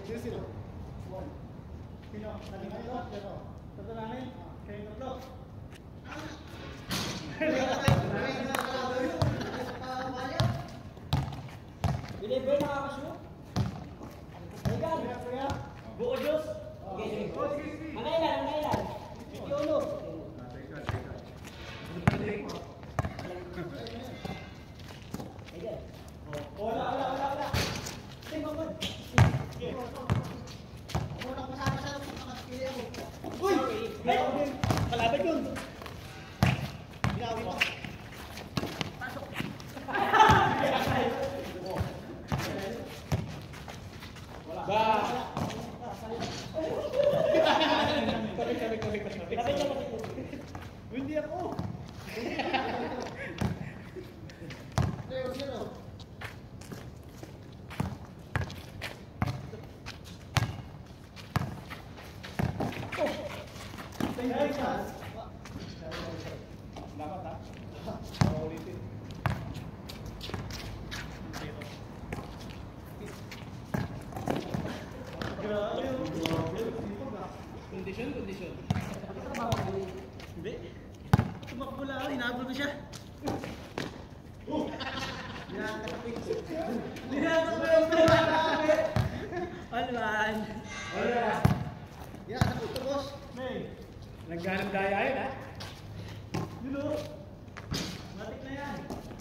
Sino? Sino? Natin kayo? Tatlo namin? Kayo tatlo? Deliver nakakashoot. Legal. Buko Diyos. Mangailan. Hindi ulo. Wala. Tingnan. Uy! Kalaban yun! Ginawi mo. Pasok! Wala. Kami. Hindi ako! Zero. Dapat ha? Ulitin. Kondisyon. Hindi. Tumakbo lang ako, hinabol ko siya. Alman. Yan, nakuto boss. Nagganang daya yun ha? Dulo. Matik na yan.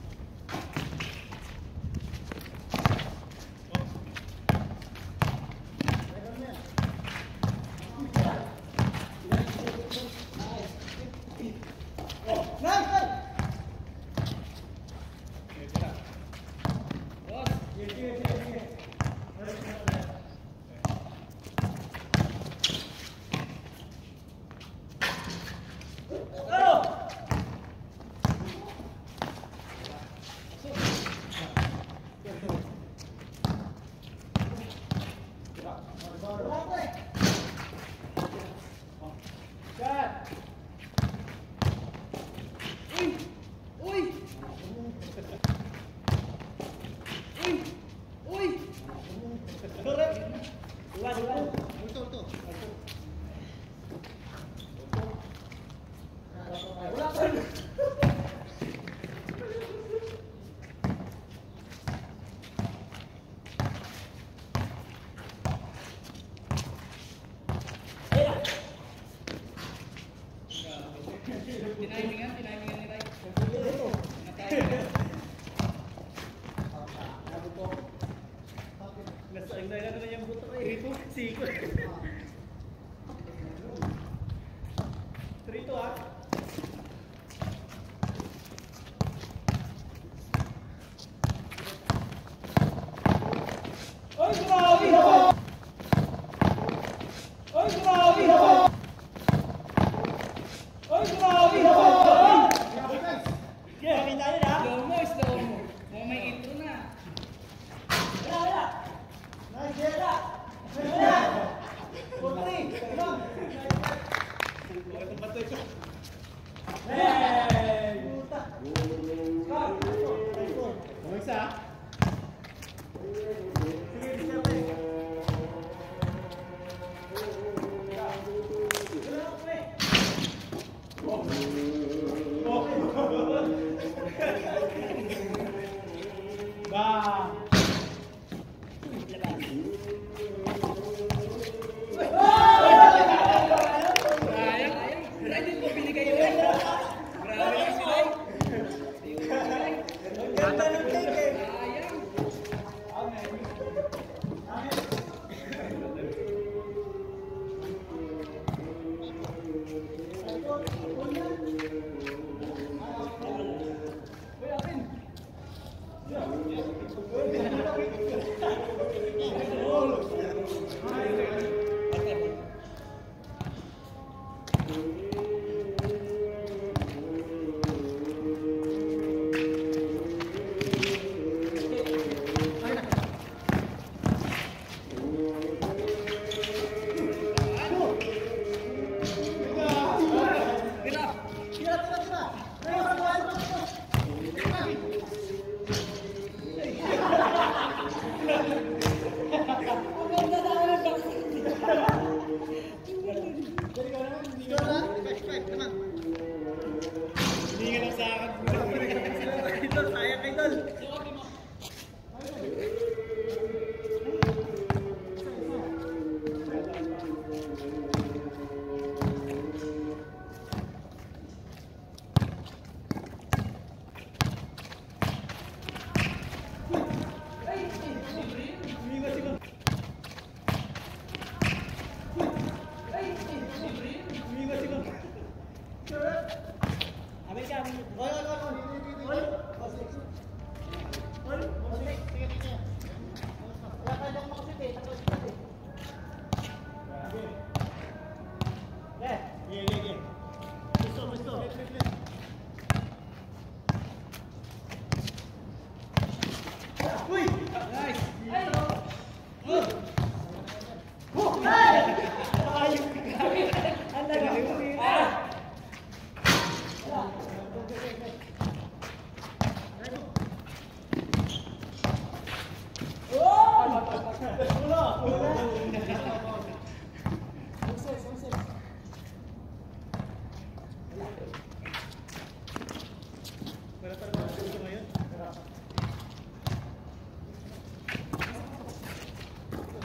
Tinayimingan ni Ray. Nasaing na yung buto ko eh. Siko. 3-2 ah. Oy, grabe! Slow mo. May intro na. Isa. Sige,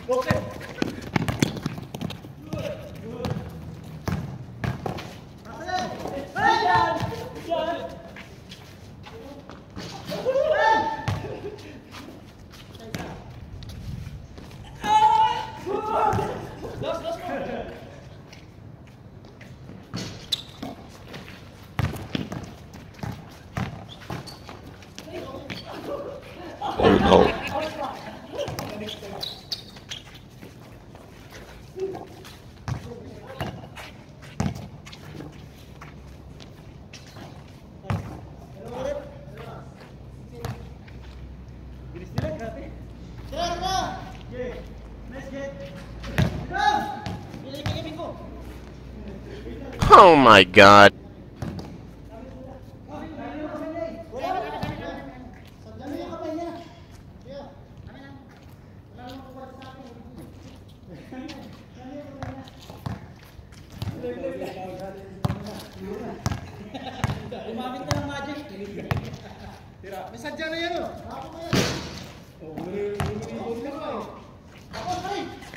Okay. Oh no. Bilis nila, grabe. Okay. Nice get. Oh my god. Umamit na ng magic. Tira. May sadya na yan, oh. Oh, lumilipod ka pa, eh.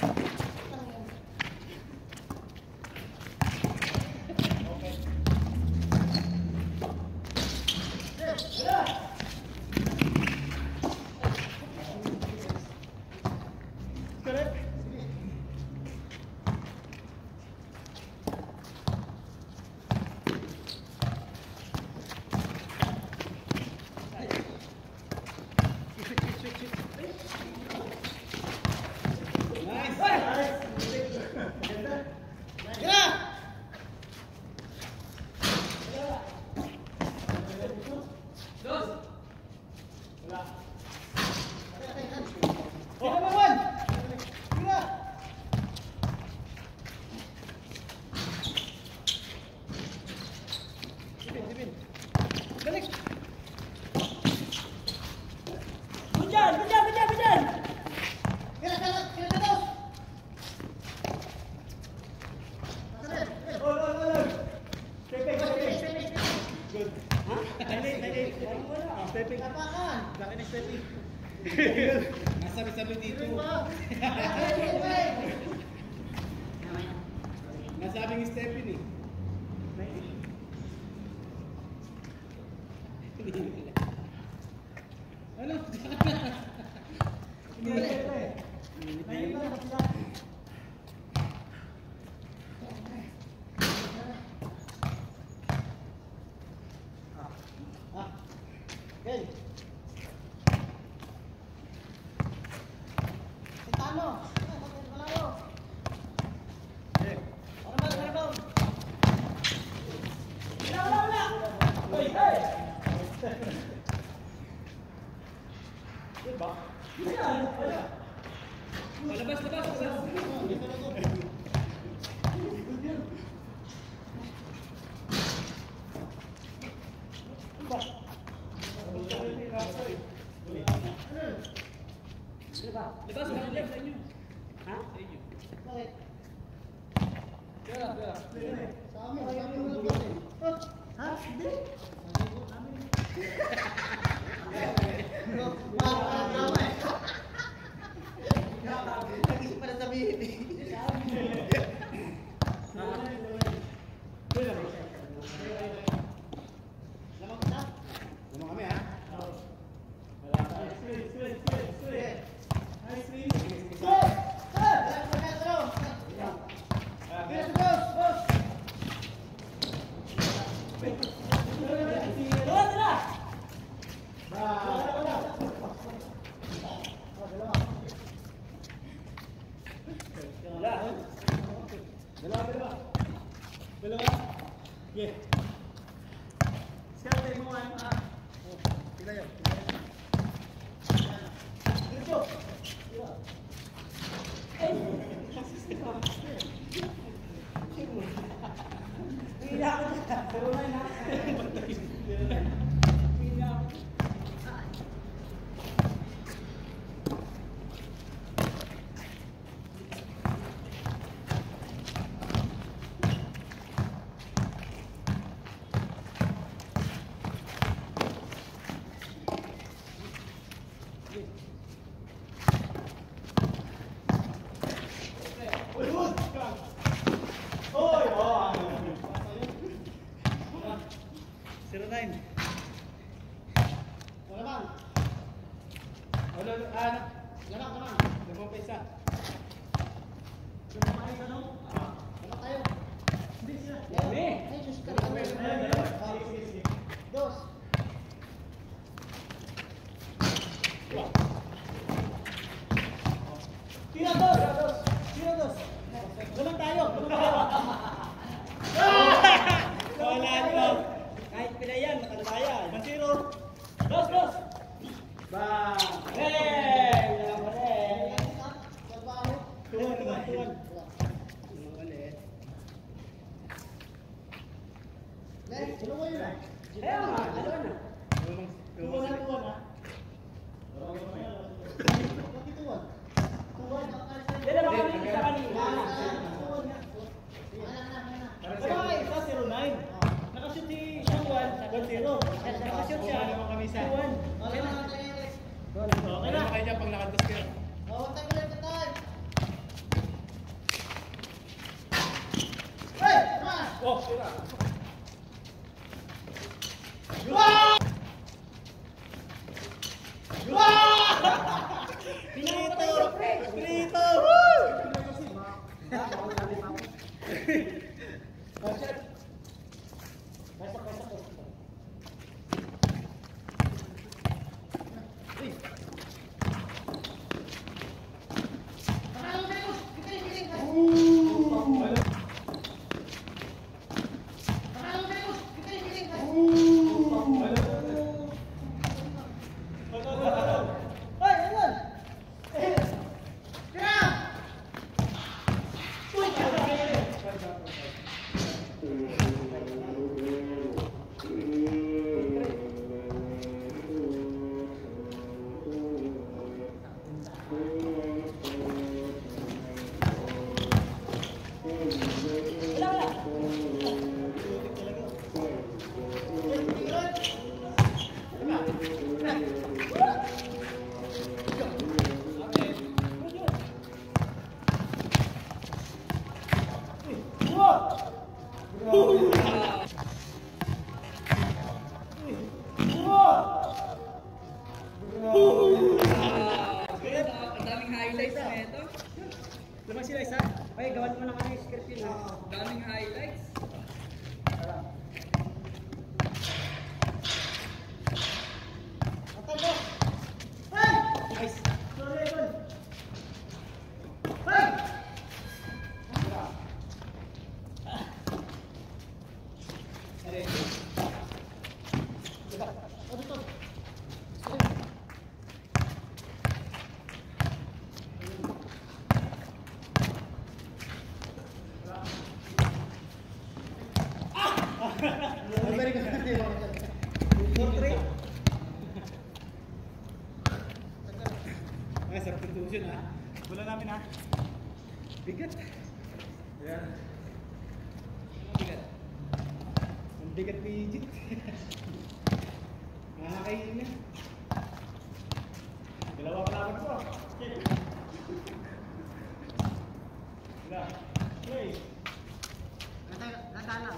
Correct. Nasabi-sabi dito. Nasabing Stephanie. Ano? Okay. Labas, labas, labas. Labas, labas sa inyo. Ha? Sa inyo. Bakit? Sa amin. Ha? Hindi. Nag-isip pa na sabihin eh. Lamang kami, ha? Dalawa. Yeah. Scout tayo mo, Pila yun. Diretso. Pila ako na. Pero na. Pila ako. line. Wala bang? Ano? Galang. Limang pa isa. Lumaki ka no? Wala tayo. Hindi sila. Hindi. Ay, Diyos ka. Dos. Tira dos. Galang tayo. Wala nyo. Kahit pinayan, makalbayan. 1-0. Dos. Bang! Hey! Wala pa rin. Tuwan. Dalawa yun ah. Kaya nga, dalawa na. Tuwan na. Bakit tuwan? Tuwan. Yan naman kami sa kanina. Tuwan nga. Kaya isa, 0-9. Nakashoot si Shuan, 1-0. Nakashoot siya, 2-1. Wala na tayo. Okay na. Kaya niya pag nakatas ka. Oh, tayo ulit na tayo. Hey! Mas! Oh, sira. Pinito! Ang daming highlights na ito. Lamang sila isa. Ay, gawan mo naman yung script yun. Daming highlights. Nice. Ay, sarap ng tuition ha. Wala namin ha. Bigat. Ayan. Bigat. Ang bigat pijit. Nakakainin na. Dalawa pa laban ko. Wala. Hey. Natalang.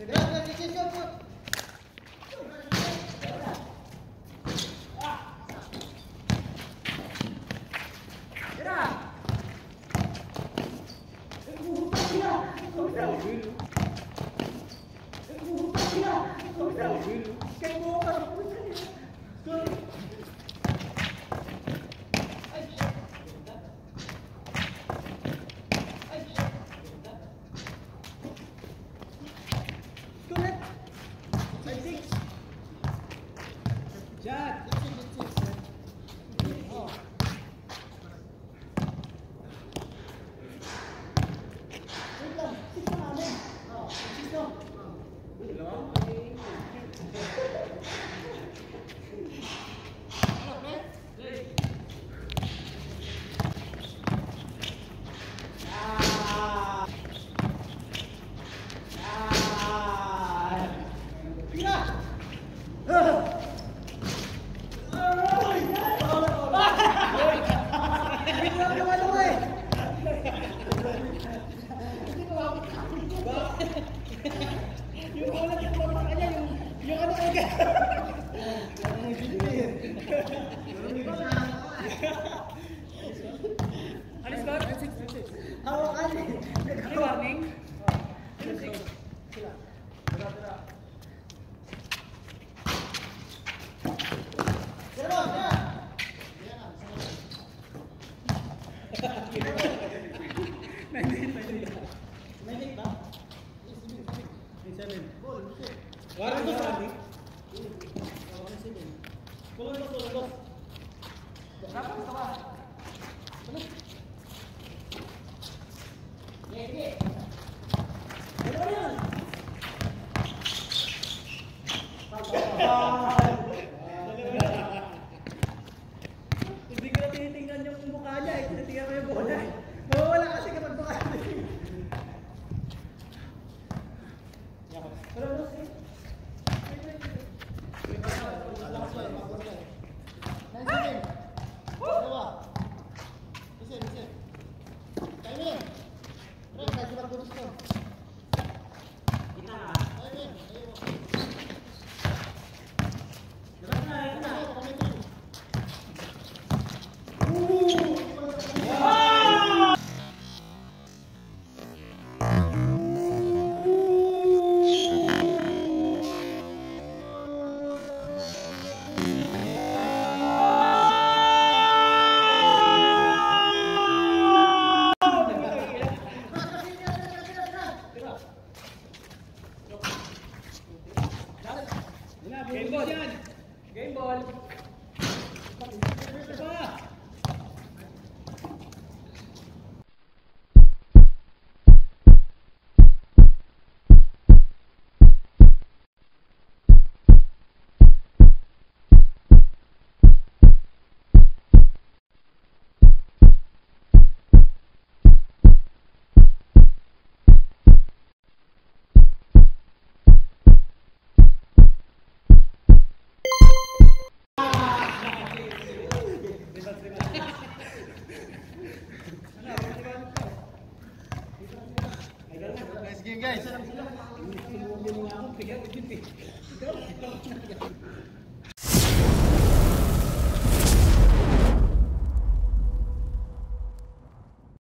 Hindi ko na tinitingnan yung mukha niya eh. Tinitingnan ko yung bola eh. Mawawala kasi kapag mukha niya. Game ball yan. Game ball. Isa pa. Nice game, guys. Sinuwi mo nga ako. Bigyan ko din eh.